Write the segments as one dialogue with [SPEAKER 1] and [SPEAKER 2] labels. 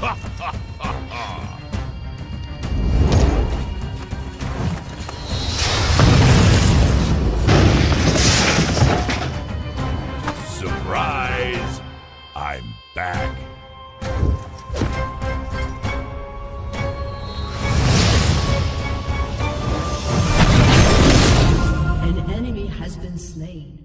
[SPEAKER 1] Surprise! I'm back.
[SPEAKER 2] An enemy has been slain.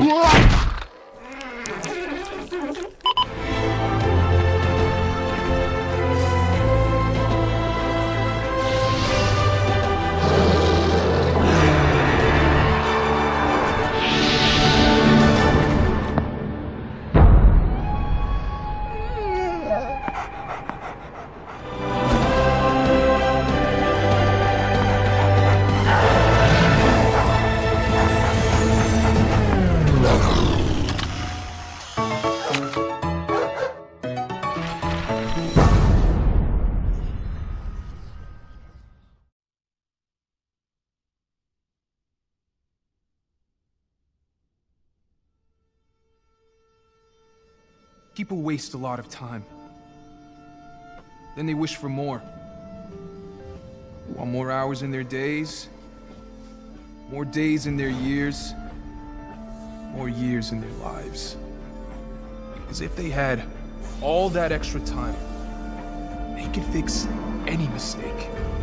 [SPEAKER 3] People waste a lot of time. Then they wish for more. They want more hours in their days, more days in their years, more years in their lives. As if they had all that extra time, they could fix any mistake.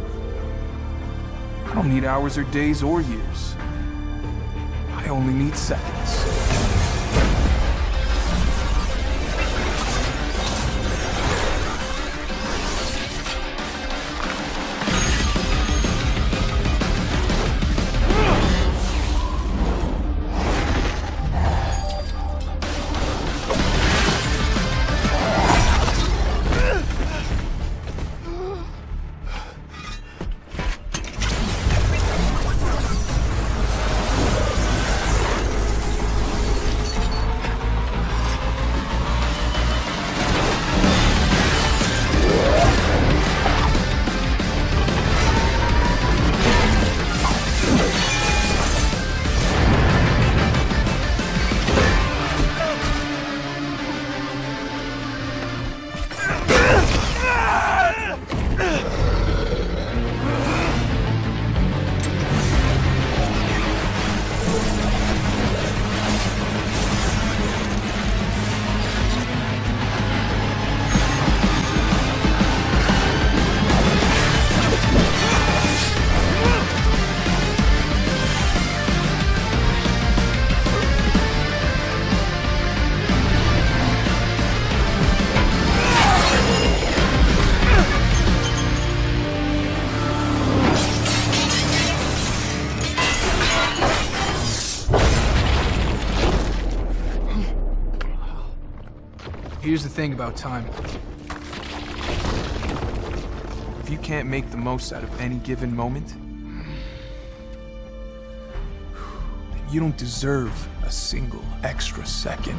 [SPEAKER 3] I don't need hours or days or years. I only need seconds. Here's the thing about time. If you can't make the most out of any given moment, then you don't deserve a single extra second.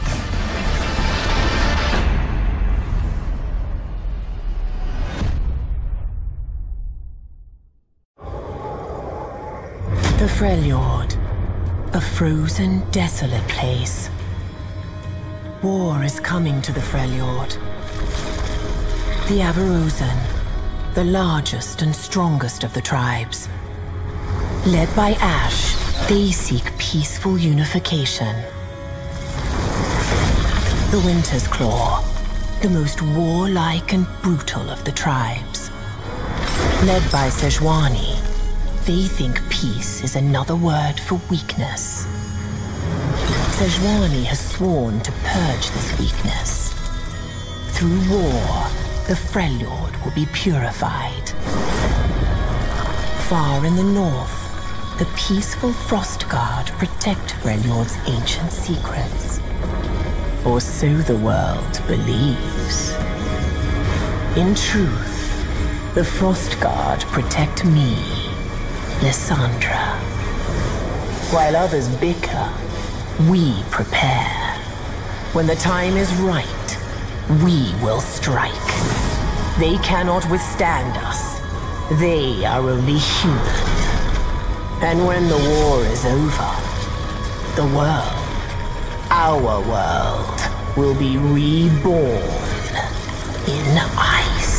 [SPEAKER 4] The Freljord, a frozen, desolate place. War is coming to the Freljord. The Avarosan, the largest and strongest of the tribes. Led by Ash, they seek peaceful unification. The Winter's Claw, the most warlike and brutal of the tribes. Led by Sejuani, they think peace is another word for weakness. Sejuani has sworn to purge this weakness. Through war, the Freljord will be purified. Far in the north, the peaceful Frostguard protect Freljord's ancient secrets. Or so the world believes. In truth, the Frostguard protect me, Lissandra. While others bicker, we prepare. When the time is right, we will strike. They cannot withstand us. They are only human. And when the war is over, the world, our world, will be reborn in ice.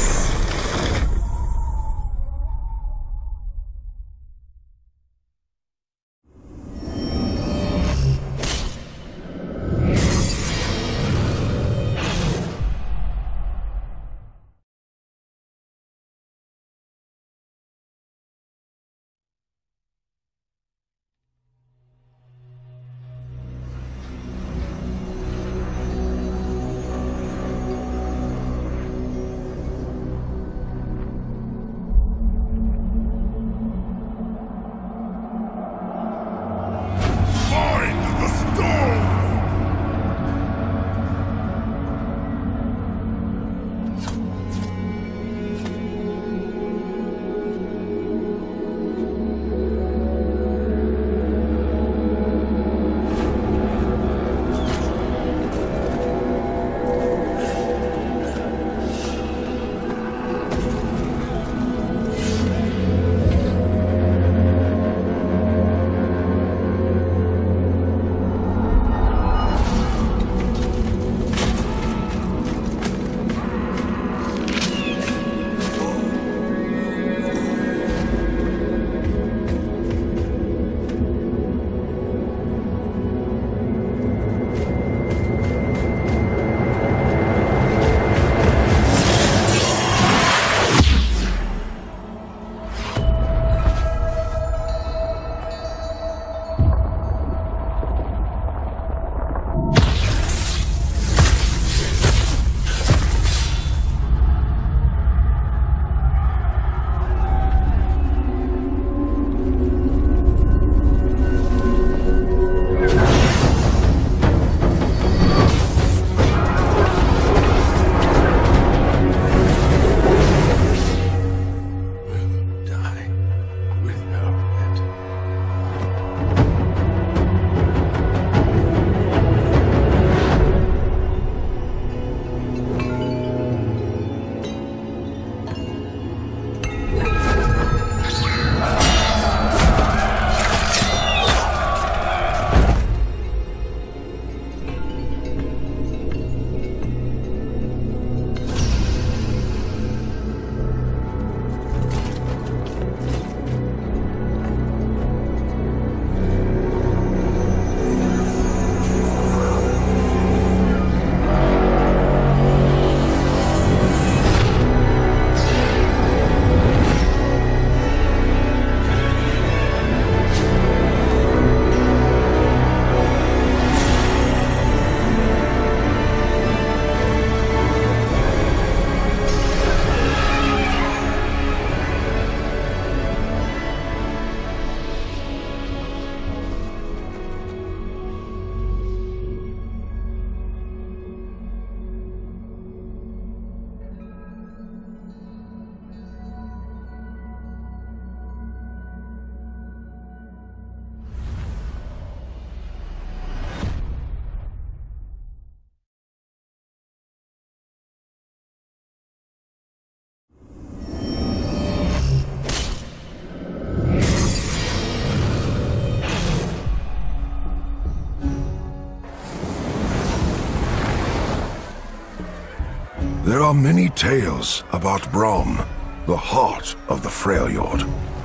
[SPEAKER 5] There are many tales about Braum, the heart of the Freljord.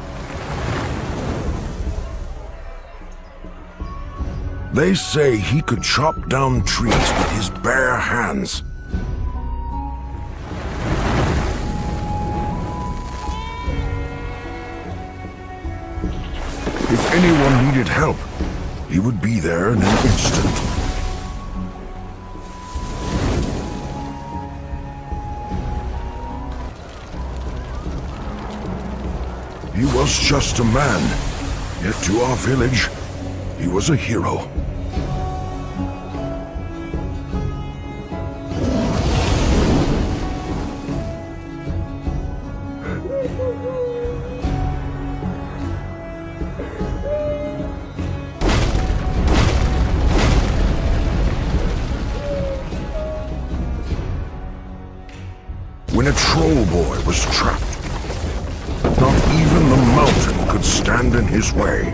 [SPEAKER 5] They say he could chop down trees with his bare hands. If anyone needed help, he would be there in an instant. He was just a man, yet to our village, he was a hero. When a troll boy was trapped, not even the mountain could stand in his way.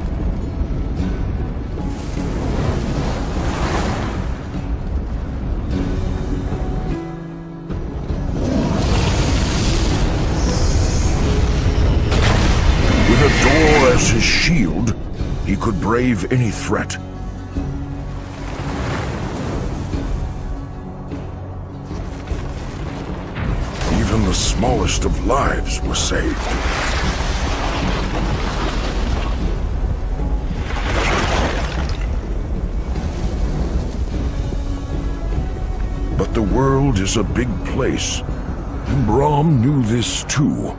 [SPEAKER 5] With a door as his shield, he could brave any threat. Even the smallest of lives were saved. But the world is a big place, and Braum knew this too.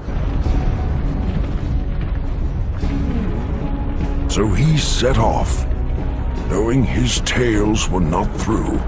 [SPEAKER 5] So he set off, knowing his tales were not through.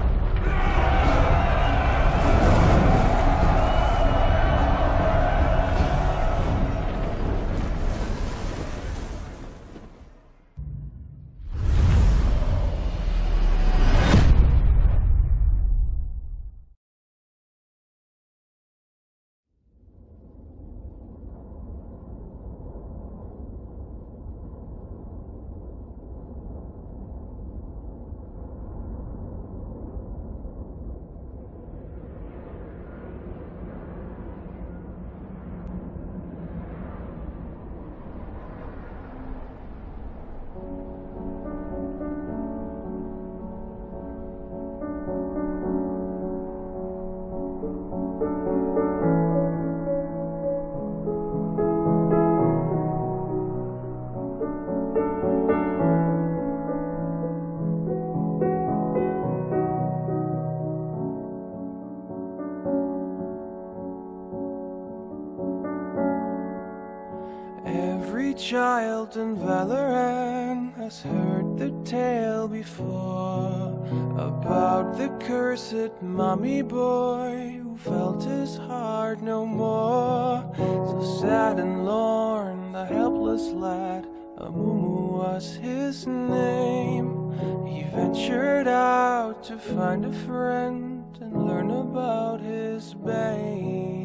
[SPEAKER 6] Every child in Valoran has heard the tale before about the cursed mummy boy who felt his heart no more. So sad and lorn, the helpless lad, Amumu was his name. He ventured out to find a friend and learn about his bane.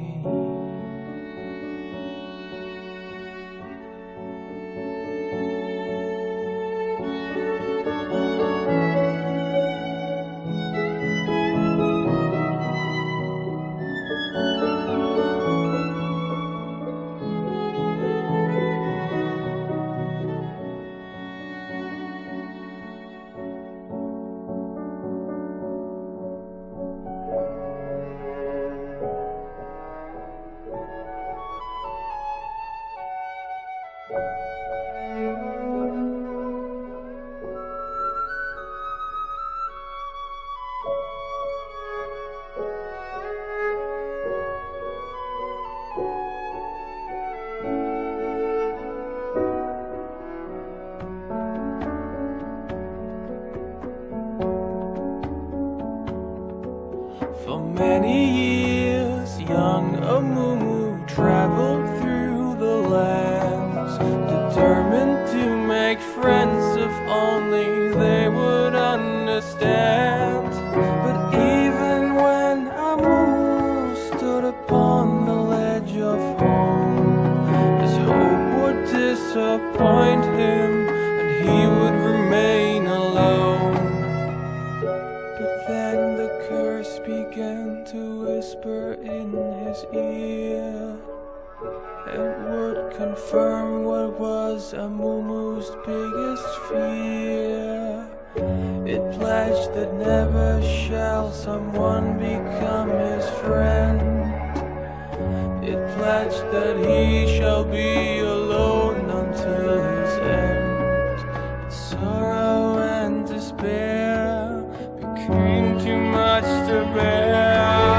[SPEAKER 6] For many years, young Amumu traveled through the lands, determined to make friends if only they would understand. But even when Amumu stood upon the ledge of home, his hope would disappoint him and he would remain alone. But then the curse began to whisper Amumu's biggest fear. It pledged that never shall someone become his friend. It pledged that he shall be alone until his end. Its sorrow and despair became too much to bear.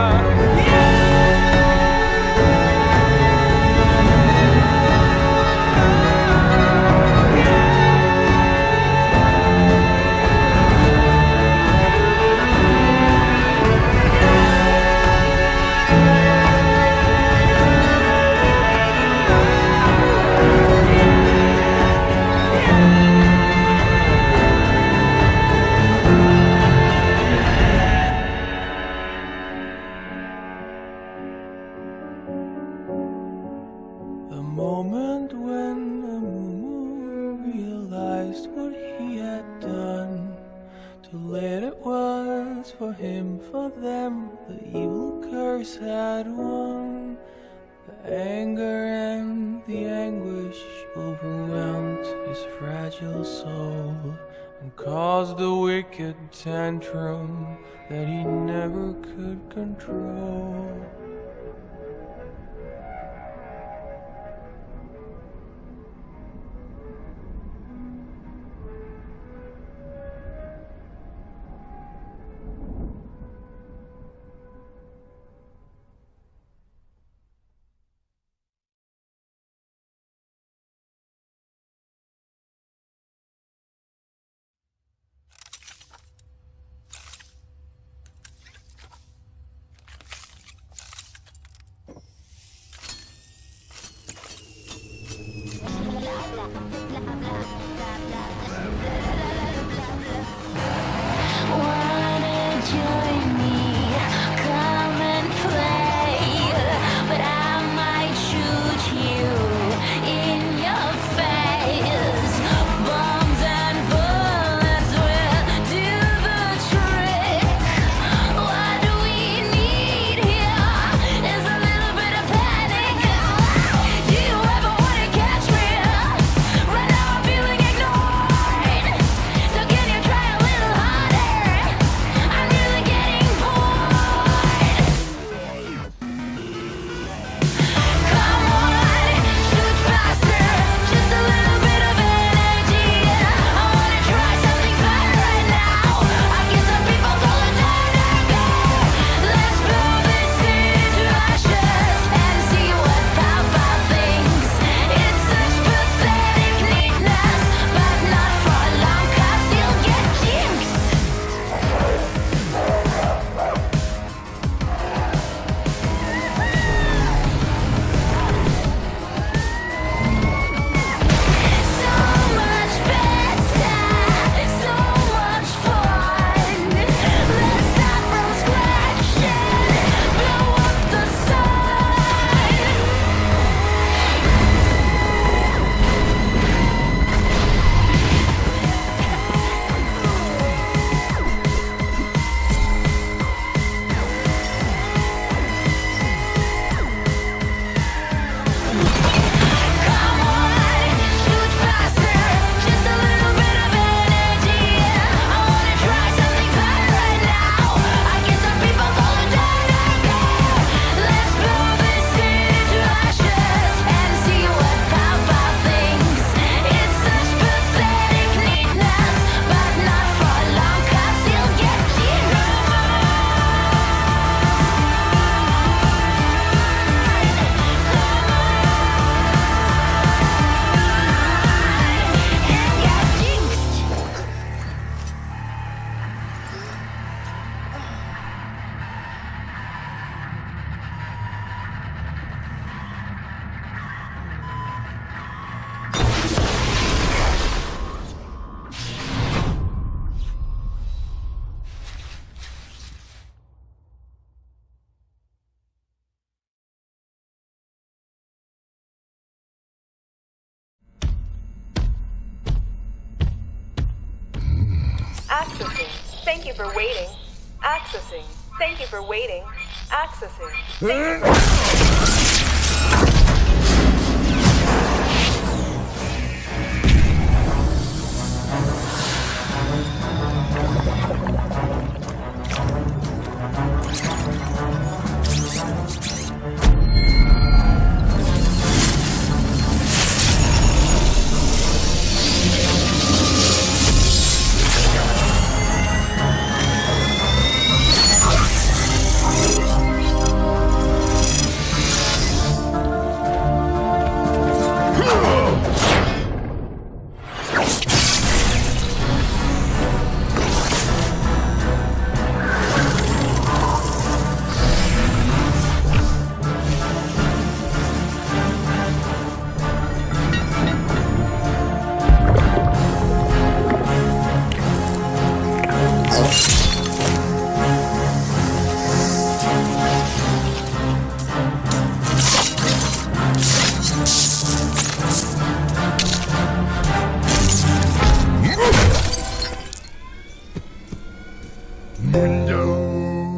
[SPEAKER 6] The moment when Amumu realized what he had done, too late it was for him, for them, the evil curse had won. The anger and the anguish overwhelmed his fragile soul and caused a wicked tantrum that he never could control.
[SPEAKER 7] Accessing. Thank you for waiting. Accessing. Thank you for waiting. Accessing.
[SPEAKER 5] Mundo.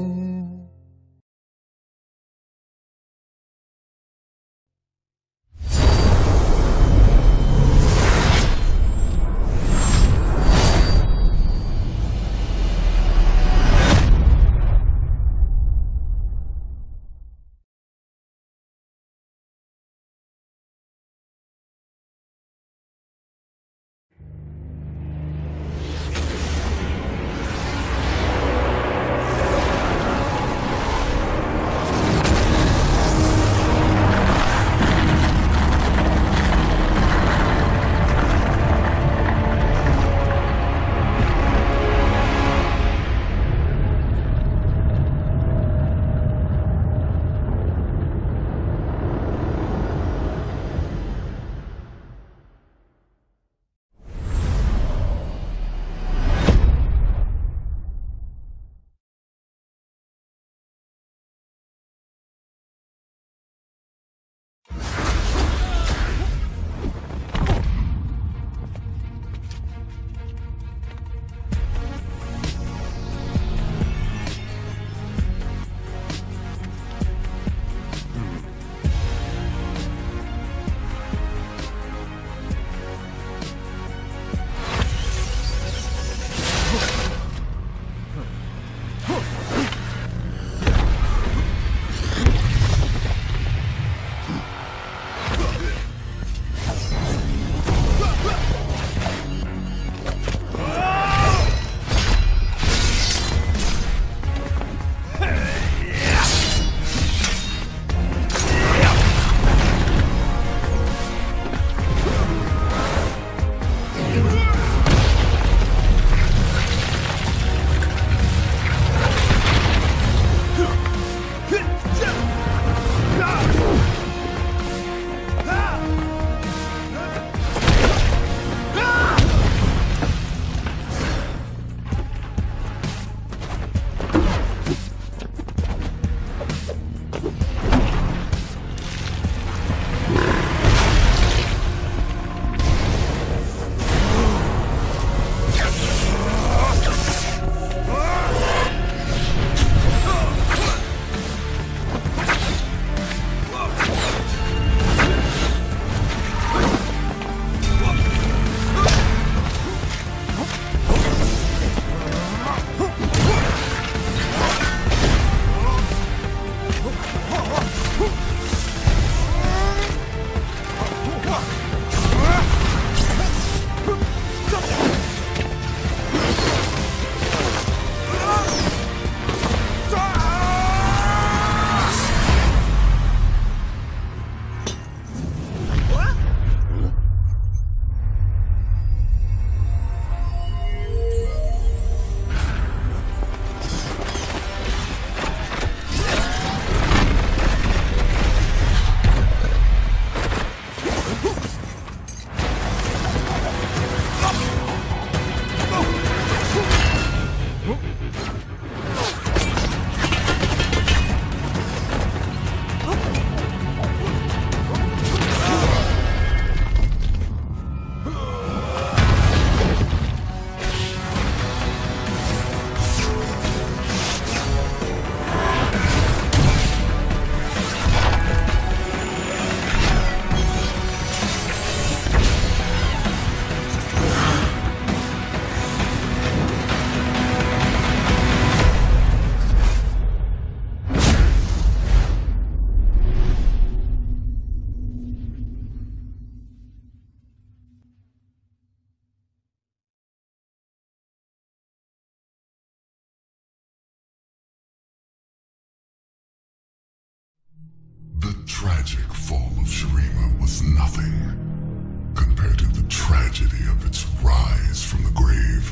[SPEAKER 5] tragic fall of Shurima was nothing compared to the tragedy of its rise from the grave.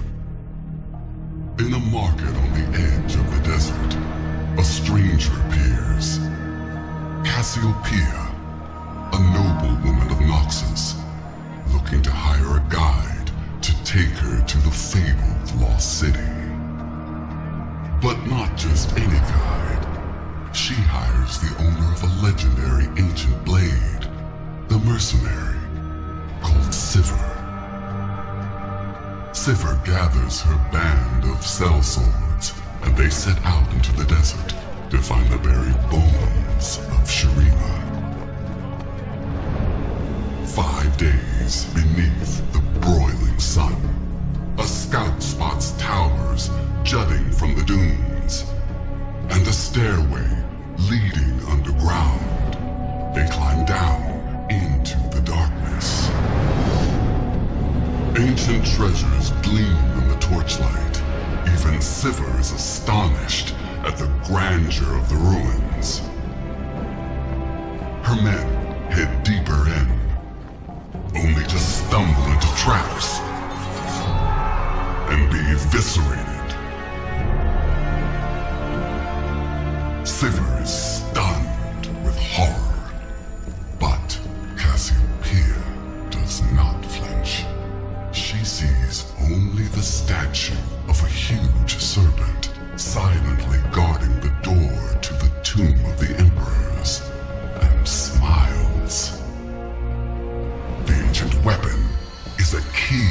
[SPEAKER 5] In a market on the edge of the desert, a stranger appears. Cassiopeia, a noble woman of Noxus, looking to hire a guide to take her to the fabled Lost City. But not just any guide. She hires the owner of a legendary ancient blade, the mercenary, called Sivir. Sivir gathers her band of sellswords and they set out into the desert to find the buried bones of Shurima. 5 days beneath the broiling sun, a scout spots towers jutting from the dunes, and a stairway leading underground. They climb down into the darkness. Ancient treasures gleam in the torchlight. Even Sivir is astonished at the grandeur of the ruins. Her men head deeper in, only to stumble into traps and be eviscerated. Sivir is stunned with horror, but Cassiopeia does not flinch. She sees only the statue of a huge serpent silently guarding the door to the tomb of the emperors, and smiles. The ancient weapon is a key.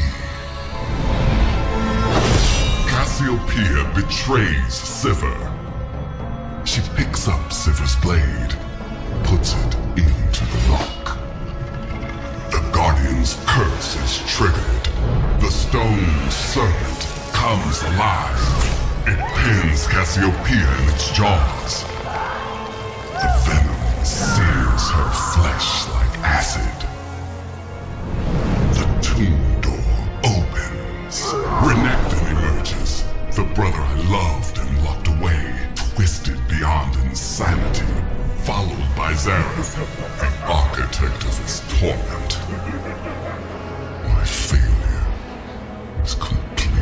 [SPEAKER 5] Cassiopeia betrays Sivir. She picks up Sivir's blade, puts it into the lock. The Guardian's curse is triggered. The stone serpent comes alive. It pins Cassiopeia in its jaws. The venom sears her flesh like acid. The tomb door opens. Renekton emerges, the brother I loved and locked away, twisted beyond insanity, followed by Xerath, the architect of his torment. My failure is complete.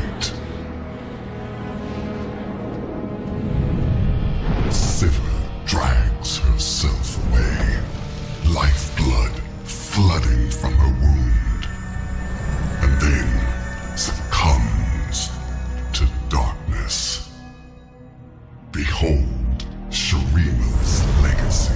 [SPEAKER 5] Sivir drags herself away, lifeblood flooding from her wound, and then succumbs to darkness. Behold Shurima's legacy.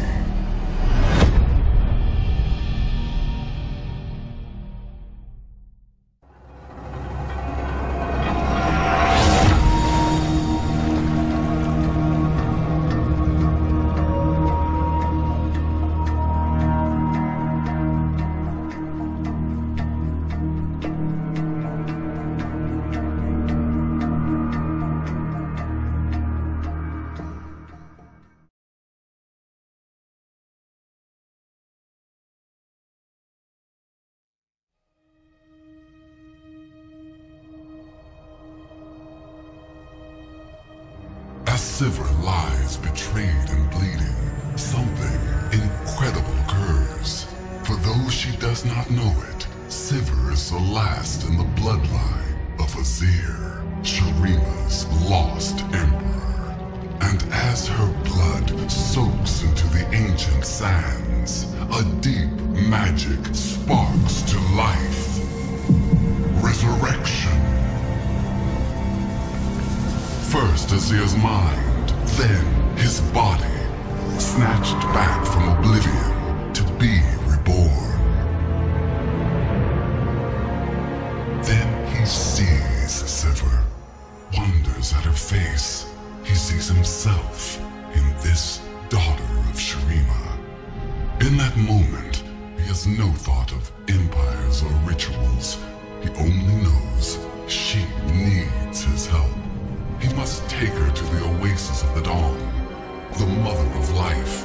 [SPEAKER 5] As Sivir lies betrayed and bleeding, something incredible occurs. For though she does not know it, Sivir is the last in the bloodline of Azir, Shurima's lost emperor. And as her blood soaks into the ancient sands, a deep magic sparks to life. Resurrection. First Azir's mind, then his body, snatched back from oblivion to be reborn. Then he sees Sivir, wonders at her face. He sees himself in this daughter of Shurima. In that moment, he has no thought of empires or rituals. He only knows she needs his help. He must take her to the oasis of the dawn, the mother of life.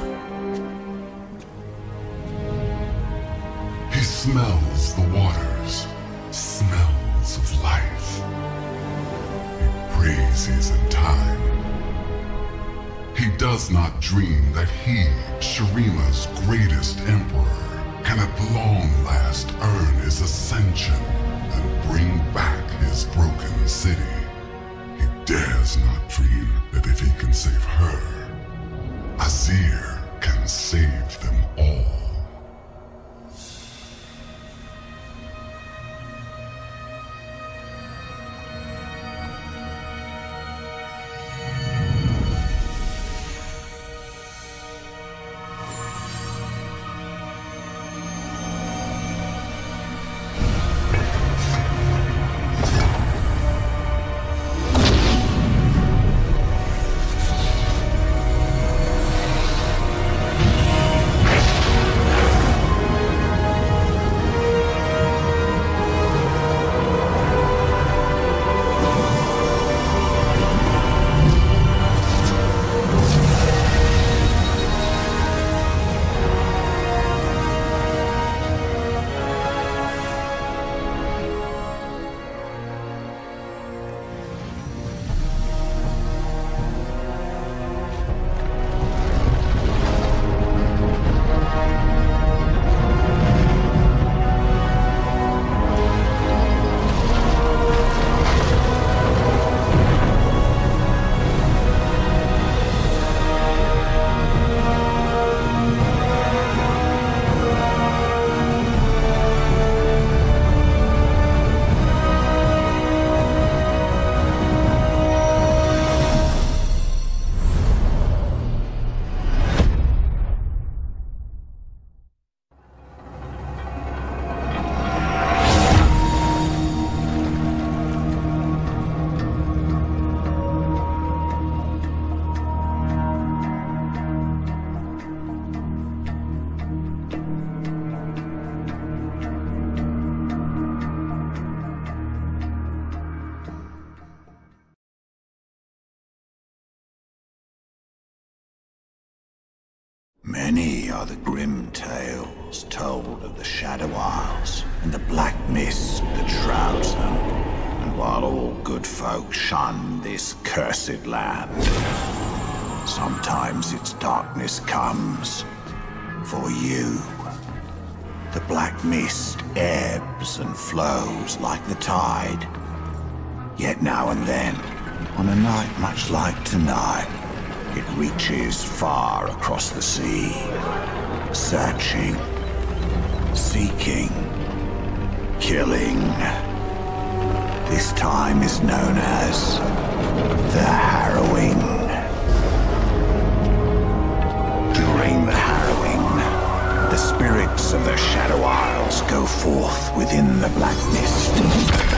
[SPEAKER 5] He smells the waters, smells of life. He prays he's in time. He does not dream that he, Shurima's greatest emperor, can at long last earn his ascension and bring back his broken city. He dares not dream that if he can save her, Azir can save them all.
[SPEAKER 8] Many are the grim tales told of the Shadow Isles and the black mist that shrouds them. And while all good folk shun this cursed land, sometimes its darkness comes for you. The black mist ebbs and flows like the tide. Yet now and then, on a night much like tonight, it reaches far across the sea, searching, seeking, killing. This time is known as the Harrowing. During the Harrowing, the spirits of the Shadow Isles go forth within the black mist.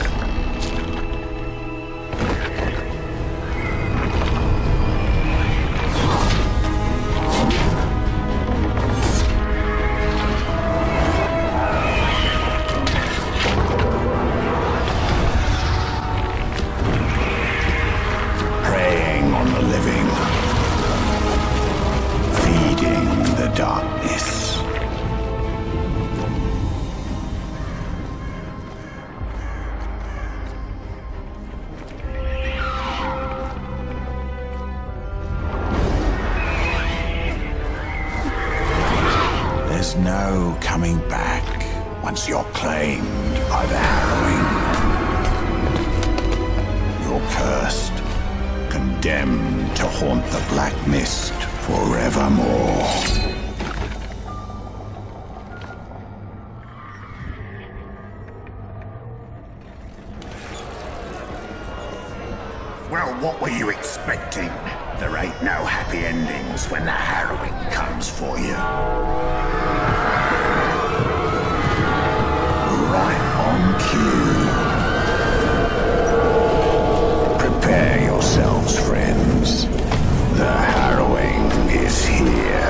[SPEAKER 8] There's no coming back once you're claimed by the Harrowing. You're cursed, condemned to haunt the black mist forevermore. Well, what were you expecting? There ain't no happy endings when the Harrowing comes for you. Right on cue. Prepare yourselves, friends. The Harrowing is here.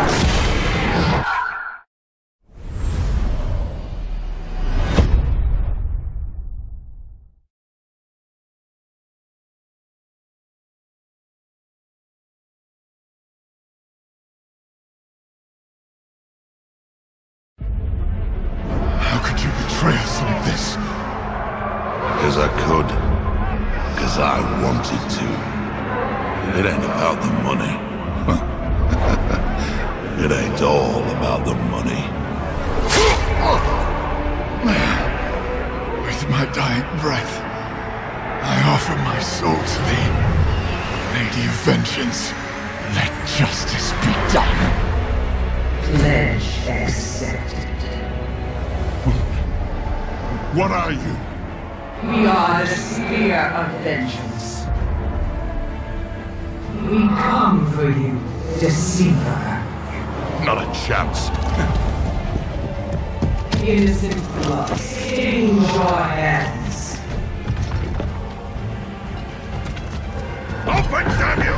[SPEAKER 5] Betray us like this? Because I could. Because I wanted to. It ain't about the money. It ain't all about the money. With my dying breath, I offer my soul to thee. Lady of Vengeance, let justice be done.
[SPEAKER 2] Pledge accepted.
[SPEAKER 5] What are you?
[SPEAKER 2] We are the Spear of Vengeance. We come for you, Deceiver.
[SPEAKER 5] Not a chance.
[SPEAKER 2] Innocent blood stains your hands.
[SPEAKER 5] Open, Samuel!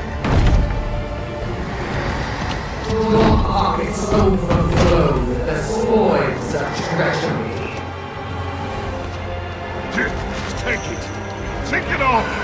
[SPEAKER 2] Your pockets overflow with the spoils of treachery.
[SPEAKER 5] Take it! Take it off!